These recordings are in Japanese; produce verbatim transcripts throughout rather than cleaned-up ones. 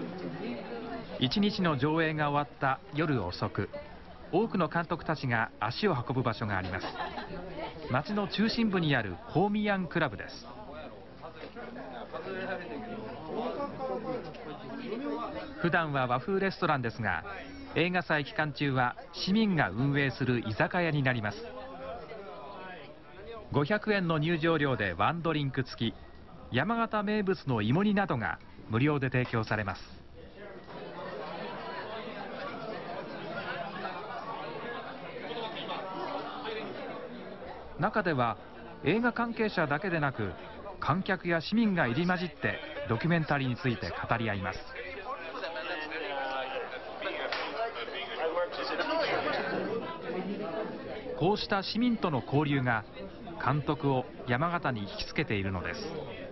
一日の上映が終わった夜遅く、多くの監督たちが足を運ぶ場所があります。街の中心部にあるホーミヤンクラブです。普段は和風レストランですが、映画祭期間中は市民が運営する居酒屋になります。ごひゃくえんの入場料でワンドリンク付き、山形名物の芋煮などが無料で提供されます。中では映画関係者だけでなく、観客や市民が入り混じってドキュメンタリーについて語り合います。こうした市民との交流が監督を山形に引きつけているのです。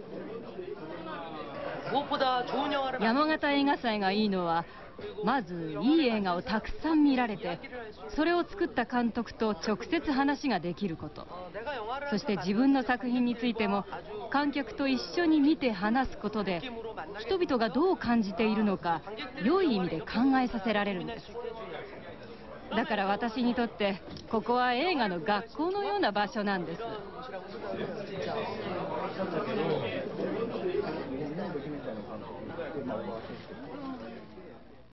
山形映画祭がいいのは、まずいい映画をたくさん見られて、それを作った監督と直接話ができること、そして自分の作品についても観客と一緒に見て話すことで、人々がどう感じているのか良い意味で考えさせられるんです。だから私にとってここは映画の学校のような場所なんです。